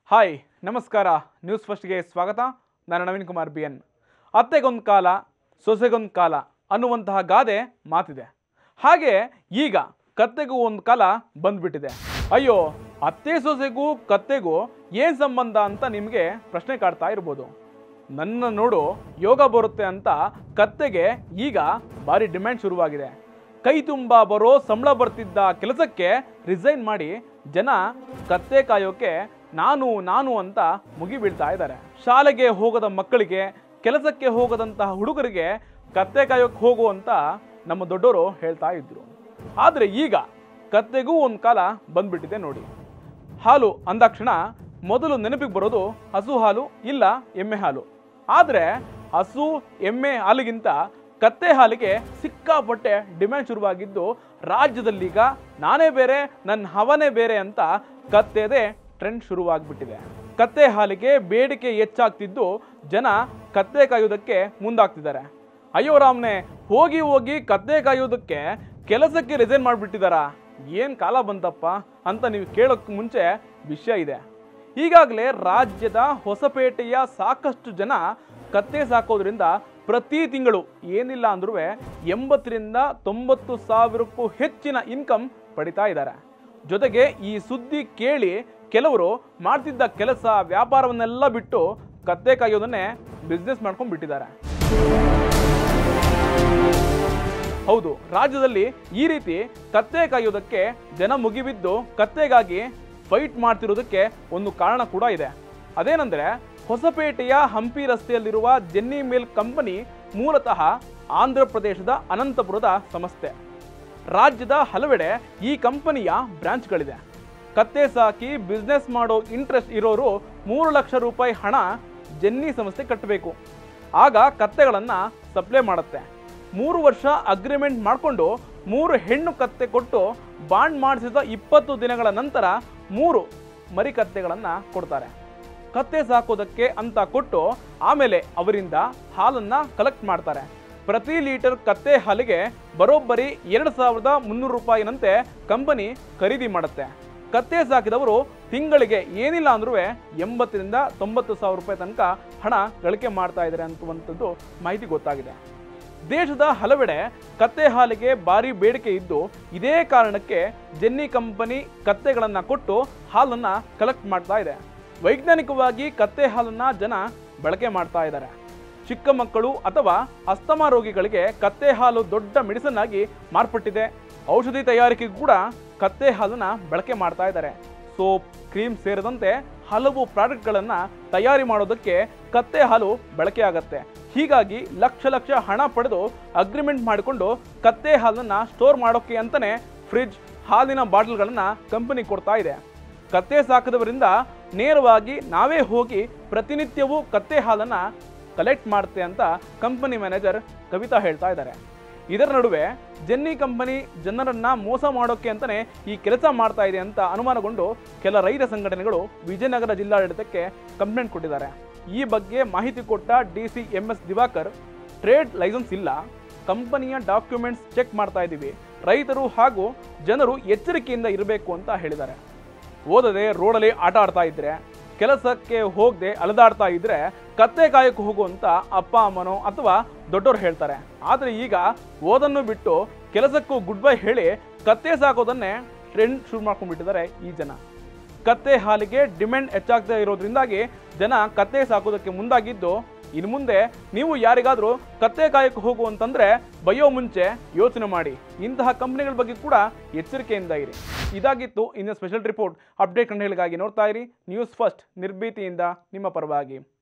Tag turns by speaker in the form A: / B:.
A: Hi ನಮಸ್ಕಾರ news ಫಸ್ಟ್ಗೆ ಸ್ವಾಗತ. ನಾನು ನವೀನ್ ಕುಮಾರ್ BN. ಅತ್ತೆಗೊಂದು ಕಾಲ ಸೊಸೆಗೊಂದು ಕಾಲ ಅನ್ನುವಂತಹ ಗಾದೆ ಮಾತಿದೆ. ಹಾಗೆ ಈಗ ಕತ್ತೆಗೂ ಒಂದು ಕಾಲ ಬಂದ್ಬಿಟ್ಟಿದೆ. ಅಯ್ಯೋ, ಅತ್ತೆ ಸೊಸೆಗೂ ಕತ್ತೆಗೂ ಏನು ಸಂಬಂಧ ಅಂತ ನಿಮಗೆ ಪ್ರಶ್ನೆ ಕಾಡ್ತಾ ಇರ್ಬೋದು. ನನ್ನ ನೋಡು ಯೋಗ ಬರುತ್ತೆ ಅಂತ ಕತ್ತೆಗೆ ಈಗ ಭಾರಿ ಡಿಮ್ಯಾಂಡ್ ಶುರುವಾಗಿದೆ. ಕೈ ತುಂಬ ಬರೋ ಸಂಬಳ ಬರ್ತಿದ್ದ ಕೆಲಸಕ್ಕೆ ರಿಸೈನ್ ಮಾಡಿ ಜನ ಕತ್ತೆ ಕಾಯೋಕೆ ನಾನು ಅಂತ ಮುಗಿಬೀಳ್ತಾ ಇದ್ದಾರೆ. ಶಾಲೆಗೆ ಹೋಗದ ಮಕ್ಕಳಿಗೆ, ಕೆಲಸಕ್ಕೆ ಹೋಗದಂತಹ ಹುಡುಗರಿಗೆ ಕತ್ತೆ ಕಾಯೋಕೆ ಹೋಗು ಅಂತ ನಮ್ಮ ದೊಡ್ಡವರು ಹೇಳ್ತಾ ಇದ್ರು. ಆದರೆ ಈಗ ಕತ್ತೆಗೂ ಒಂದು ಕಾಲ ಬಂದ್ಬಿಟ್ಟಿದೆ ನೋಡಿ. ಹಾಲು ಅಂದಾಕ್ಷಣ ಮೊದಲು ನೆನಪಿಗೆ ಬರೋದು ಹಸು ಹಾಲು ಇಲ್ಲ ಎಮ್ಮೆ ಹಾಲು. ಆದರೆ ಹಸು ಎಮ್ಮೆ ಹಾಲಿಗಿಂತ ಕತ್ತೆ ಹಾಲಿಗೆ ಸಿಕ್ಕಾಪಟ್ಟೆ ಡಿಮ್ಯಾಂಡ್ ಶುರುವಾಗಿದ್ದು ರಾಜ್ಯದಲ್ಲೀಗ ನಾನೇ ಬೇರೆ ನನ್ನ ಹವನೇ ಬೇರೆ ಅಂತ ಕತ್ತೆದೇ ಟ್ರೆಂಡ್ ಶುರುವಾಗ್ಬಿಟ್ಟಿದೆ. ಕತ್ತೆ ಹಾಲಿಗೆ ಬೇಡಿಕೆ ಹೆಚ್ಚಾಗ್ತಿದ್ದು ಜನ ಕತ್ತೆ ಕಾಯೋದಕ್ಕೆ ಮುಂದಾಗ್ತಿದ್ದಾರೆ. ಅಯ್ಯೋ ರಾಮ್ನೆ, ಹೋಗಿ ಕತ್ತೆ ಕಾಯೋದಕ್ಕೆ ಕೆಲಸಕ್ಕೆ ರಿಸೈನ್ ಮಾಡಿಬಿಟ್ಟಿದ್ದಾರಾ? ಏನು ಕಾಲ ಬಂತಪ್ಪ ಅಂತ ನೀವು ಕೇಳೋಕ್ಕೆ ಮುಂಚೆ ವಿಷಯ ಇದೆ. ಈಗಾಗಲೇ ರಾಜ್ಯದ ಹೊಸಪೇಟೆಯ ಸಾಕಷ್ಟು ಜನ ಕತ್ತೆ ಸಾಕೋದ್ರಿಂದ ಪ್ರತಿ ತಿಂಗಳು ಏನಿಲ್ಲ ಅಂದ್ರೂ 80,000ರಿಂದ 90,000ಕ್ಕೂ ಹೆಚ್ಚಿನ ಇನ್ಕಮ್ ಪಡಿತಾ ಇದ್ದಾರೆ. ಜೊತೆಗೆ ಈ ಸುದ್ದಿ ಕೇಳಿ ಕೆಲವರು ಮಾಡ್ತಿದ್ದ ಕೆಲಸ ವ್ಯಾಪಾರವನ್ನೆಲ್ಲ ಬಿಟ್ಟು ಕತ್ತೆ ಕಾಯೋದನ್ನೇ ಬಿಸ್ನೆಸ್ ಮಾಡ್ಕೊಂಡು ಬಿಟ್ಟಿದ್ದಾರೆ. ಹೌದು, ರಾಜ್ಯದಲ್ಲಿ ಈ ರೀತಿ ಕತ್ತೆ ಕಾಯೋದಕ್ಕೆ ಜನ ಮುಗಿಬಿದ್ದು ಕತ್ತೆಗಾಗಿ ಫೈಟ್ ಮಾಡ್ತಿರೋದಕ್ಕೆ ಒಂದು ಕಾರಣ ಕೂಡ ಇದೆ. ಅದೇನೆಂದರೆ ಹೊಸಪೇಟೆಯ ಹಂಪಿ ರಸ್ತೆಯಲ್ಲಿರುವ ಜೆನ್ನಿ ಮಿಲ್ಕ್ ಕಂಪನಿ ಮೂಲತಃ ಆಂಧ್ರ ಪ್ರದೇಶದ ಅನಂತಪುರದ ಸಂಸ್ಥೆ. ರಾಜ್ಯದ ಹಲವೆಡೆ ಈ ಕಂಪನಿಯ ಬ್ರಾಂಚ್ಗಳಿದೆ. ಕತ್ತೆ ಸಾಕಿ ಬಿಸ್ನೆಸ್ ಮಾಡೋ ಇಂಟ್ರೆಸ್ಟ್ ಇರೋರು 3 ಲಕ್ಷ ರೂಪಾಯಿ ಹಣ ಜೆನ್ನಿ ಸಂಸ್ಥೆ ಕಟ್ಟಬೇಕು. ಆಗ ಕತ್ತೆಗಳನ್ನು ಸಪ್ಲೈ ಮಾಡುತ್ತೆ. 3 ವರ್ಷ ಅಗ್ರಿಮೆಂಟ್ ಮಾಡಿಕೊಂಡು 3 ಹೆಣ್ಣು ಕತ್ತೆ ಕೊಟ್ಟು ಬಾಂಡ್ ಮಾಡಿಸಿದ 20 ದಿನಗಳ ನಂತರ 3 ಮರಿ ಕತ್ತೆಗಳನ್ನು ಕೊಡ್ತಾರೆ. ಕತ್ತೆ ಸಾಕೋದಕ್ಕೆ ಅಂತ ಕೊಟ್ಟು ಆಮೇಲೆ ಅವರಿಂದ ಹಾಲನ್ನು ಕಲೆಕ್ಟ್ ಮಾಡ್ತಾರೆ. ಪ್ರತಿ ಲೀಟರ್ ಕತ್ತೆ ಹಾಲಿಗೆ ಬರೋಬ್ಬರಿ 2,300 ರೂಪಾಯಿನಂತೆ ಕಂಪನಿ ಖರೀದಿ ಮಾಡುತ್ತೆ. ಕತ್ತೆ ಸಾಕಿದವರು ತಿಂಗಳಿಗೆ ಏನಿಲ್ಲ ಅಂದ್ರೂ 80,000ರಿಂದ 90,000 ರೂಪಾಯಿ ತನಕ ಹಣ ಗಳಿಕೆ ಮಾಡ್ತಾ ಇದ್ದಾರೆ ಅಂತುವಂಥದ್ದು ಮಾಹಿತಿ ಗೊತ್ತಾಗಿದೆ. ದೇಶದ ಹಲವೆಡೆ ಕತ್ತೆ ಹಾಲಿಗೆ ಭಾರಿ ಬೇಡಿಕೆ ಇದ್ದು ಇದೇ ಕಾರಣಕ್ಕೆ ಜೆನ್ನಿ ಕಂಪನಿ ಕತ್ತೆಗಳನ್ನು ಕೊಟ್ಟು ಹಾಲನ್ನು ಕಲೆಕ್ಟ್ ಮಾಡ್ತಾ ಇದೆ. ವೈಜ್ಞಾನಿಕವಾಗಿ ಕತ್ತೆ ಹಾಲನ್ನು ಜನ ಬಳಕೆ ಮಾಡ್ತಾ ಇದ್ದಾರೆ. ಚಿಕ್ಕ ಮಕ್ಕಳು ಅಥವಾ ಅಸ್ತಮಾ ರೋಗಿಗಳಿಗೆ ಕತ್ತೆ ಹಾಲು ದೊಡ್ಡ ಮೆಡಿಸಿನ್ ಆಗಿ ಮಾರ್ಪಟ್ಟಿದೆ. ಔಷಧಿ ತಯಾರಿಕೆಗೂ ಕೂಡ ಕತ್ತೆ ಹಾಲನ್ನು ಬಳಕೆ ಮಾಡ್ತಾ ಇದ್ದಾರೆ. ಸೋಪ್, ಕ್ರೀಮ್ ಸೇರಿದಂತೆ ಹಲವು ಪ್ರಾಡಕ್ಟ್ಗಳನ್ನು ತಯಾರಿ ಮಾಡೋದಕ್ಕೆ ಕತ್ತೆ ಹಾಲು ಬಳಕೆ ಆಗುತ್ತೆ. ಹೀಗಾಗಿ ಲಕ್ಷ ಹಣ ಪಡೆದು ಅಗ್ರಿಮೆಂಟ್ ಮಾಡಿಕೊಂಡು ಕತ್ತೆ ಹಾಲನ್ನು ಸ್ಟೋರ್ ಮಾಡೋಕ್ಕೆ ಅಂತಲೇ ಫ್ರಿಡ್ಜ್, ಹಾಲಿನ ಬಾಟಲ್ಗಳನ್ನು ಕಂಪನಿ ಕೊಡ್ತಾ ಇದೆ. ಕತ್ತೆ ಸಾಕದವರಿಂದ ನೇರವಾಗಿ ನಾವೇ ಹೋಗಿ ಪ್ರತಿನಿತ್ಯವೂ ಕತ್ತೆ ಹಾಲನ್ನು ಕಲೆಕ್ಟ್ ಮಾಡುತ್ತೆ ಅಂತ ಕಂಪನಿ ಮ್ಯಾನೇಜರ್ ಕವಿತಾ ಹೇಳ್ತಾ ಇದ್ದಾರೆ. ಇದರ ನಡುವೆ ಜೆನ್ನಿ ಕಂಪನಿ ಜನರನ್ನ ಮೋಸ ಮಾಡೋಕ್ಕೆ ಅಂತಲೇ ಈ ಕೆಲಸ ಮಾಡ್ತಾ ಇದೆ ಅಂತ ಅನುಮಾನಗೊಂಡು ಕೆಲ ರೈತ ಸಂಘಟನೆಗಳು ವಿಜಯನಗರ ಜಿಲ್ಲಾಡಳಿತಕ್ಕೆ ಕಂಪ್ಲೇಂಟ್ ಕೊಟ್ಟಿದ್ದಾರೆ. ಈ ಬಗ್ಗೆ ಮಾಹಿತಿ ಕೊಟ್ಟ DC MS Diwakar, trade license ಇಲ್ಲ, ಕಂಪನಿಯ ಡಾಕ್ಯುಮೆಂಟ್ಸ್ ಚೆಕ್ ಮಾಡ್ತಾ ಇದ್ದೀವಿ, ರೈತರು ಹಾಗೂ ಜನರು ಎಚ್ಚರಿಕೆಯಿಂದ ಇರಬೇಕು ಅಂತ ಹೇಳಿದ್ದಾರೆ. ಓದದೆ ರೋಡಲ್ಲಿ ಆಟ ಆಡ್ತಾ ಇದ್ರೆ, ಕೆಲಸಕ್ಕೆ ಹೋಗದೆ ಅಲೆದಾಡ್ತಾ ಇದ್ರೆ ಕತ್ತೆ ಕಾಯಕ್ಕೆ ಹೋಗುವಂತ ಅಪ್ಪ ಅಮ್ಮನೋ ಅಥವಾ ದೊಡ್ಡವರು ಹೇಳ್ತಾರೆ. ಆದರೆ ಈಗ ಓದನ್ನು ಬಿಟ್ಟು ಕೆಲಸಕ್ಕೂ ಗುಡ್ ಬೈ ಹೇಳಿ ಕತ್ತೆ ಸಾಕೋದನ್ನೇ ಟ್ರೆಂಡ್ ಶುರು ಮಾಡ್ಕೊಂಡ್ಬಿಟ್ಟಿದ್ದಾರೆ ಈ ಜನ. ಕತ್ತೆ ಹಾಲಿಗೆ ಡಿಮ್ಯಾಂಡ್ ಹೆಚ್ಚಾಗ್ತಾ ಇರೋದ್ರಿಂದಾಗಿ ಜನ ಕತ್ತೆ ಸಾಕೋದಕ್ಕೆ ಮುಂದಾಗಿದ್ದು, ಇನ್ನು ಮುಂದೆ ನೀವು ಯಾರಿಗಾದರೂ ಕತ್ತೆ ಕಾಯಕ್ಕೆ ಹೋಗು ಅಂತಂದ್ರೆ ಬಯ್ಯೋ ಮುಂಚೆ ಯೋಚನೆ ಮಾಡಿ. ಇಂತಹ ಕಂಪನಿಗಳ ಬಗ್ಗೆ ಕೂಡ ಎಚ್ಚರಿಕೆಯಿಂದ ಇರಿ. ಇದಾಗಿತ್ತು ಇನ್ನು ಸ್ಪೆಷಲ್ ರಿಪೋರ್ಟ್. ಅಪ್ಡೇಟ್ ಕಂಡುಗಳಿಗಾಗಿ ನೋಡ್ತಾ ಇರಿ ನ್ಯೂಸ್ ಫಸ್ಟ್, ನಿರ್ಭೀತಿಯಿಂದ ನಿಮ್ಮ ಪರವಾಗಿ.